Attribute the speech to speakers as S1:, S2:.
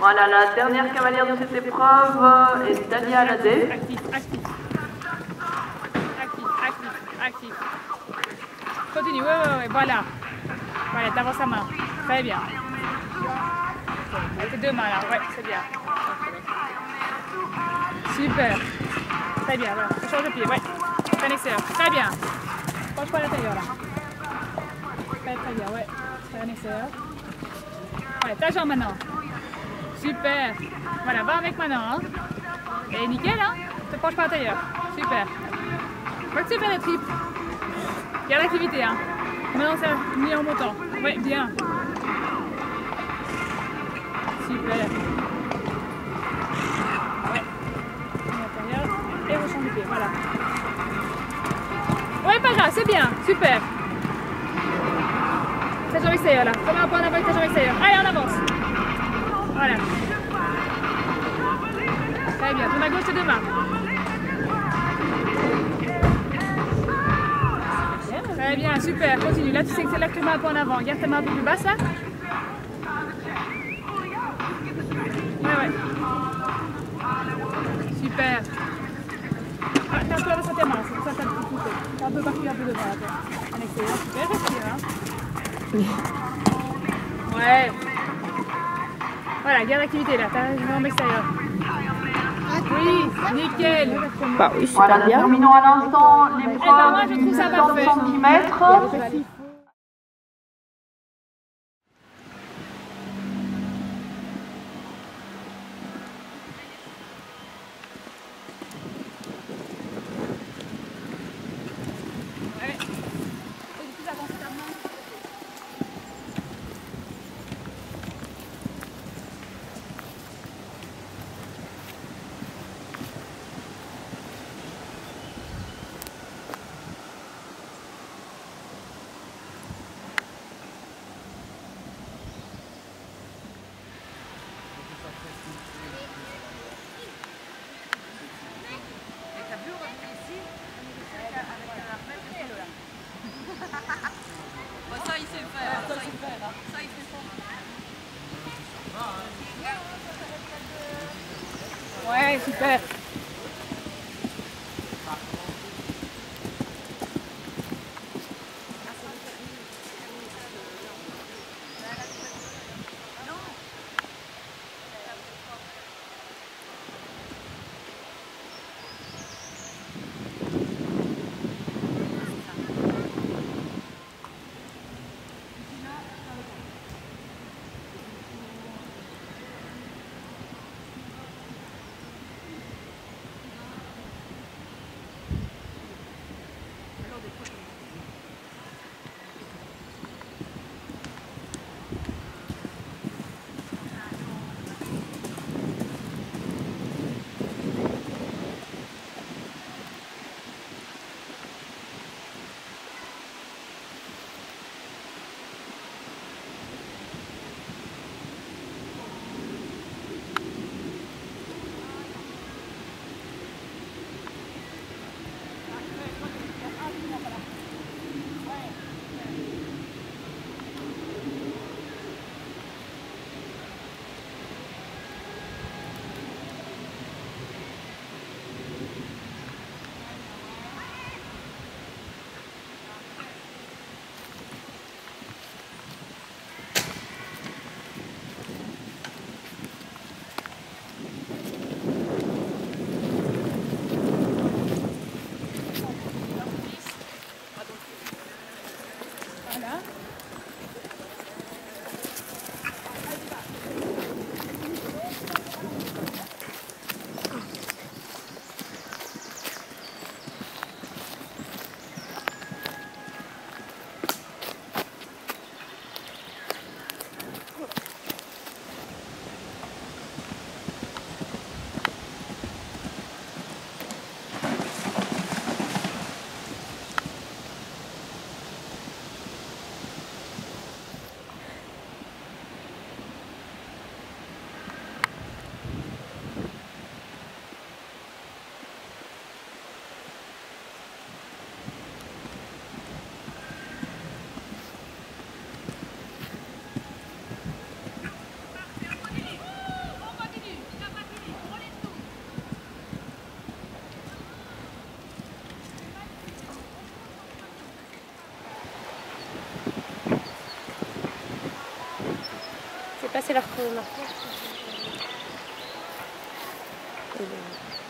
S1: Voilà, la dernière cavalière de cette épreuve est Dalia Aladé.
S2: Actif, actif. Actif, actif, actif. Continue, ouais, voilà. Voilà, t'avances sa main. Très bien. Avec tes deux mains là, ouais, c'est bien. Super. Très bien, voilà. Tu changes de pied, ouais. Fais un extérieur. Très bien. Penche pas à l'intérieur là. Très bien, ouais. Fais un extérieur. Ouais, ta jambe maintenant. Super. Voilà, va avec maintenant. Hein. Et nickel, hein. Te penche pas à l'intérieur. Super. Faut que tu fais les tripes. Garde l'activité, hein. Maintenant, ça mis en montant. Ouais, bien. Super. Ouais. L'intérieur. Et rechange de pied, voilà. Ouais, pas grave, c'est bien. Super. Ta jambe extérieure, là. Comme un point en avant avec ta jambe extérieure. Allez, on avance. Voilà. Très bien. Tourne à gauche tes deux mains. Très bien, super. Continue. Là, tu sais que c'est là que tu mets un point en avant. Garde ta main un peu plus basse, là. Ouais. Super. Ah, t'as un peu sur tes mains, c'est pour ça que t'as un peu poussé. T'as un peu parti un peu devant, là. En extérieur, super. Respire, hein. Ouais. Voilà, garde l'activité, là. T'as une jambe extérieure. Oui, nickel.
S3: Bah oui, super
S1: Voilà, nous
S3: bien.
S1: terminons à l'instant
S2: moi,
S1: l'épreuve
S2: je
S1: du
S2: trouve ça
S1: 60
S2: parfait.
S1: cm.
S2: Ouais. Et du coup, avance ta main.
S4: Ça, il sait faire. Ça, il fait fort.
S2: Ouais, super.
S3: Passez leur marqueur.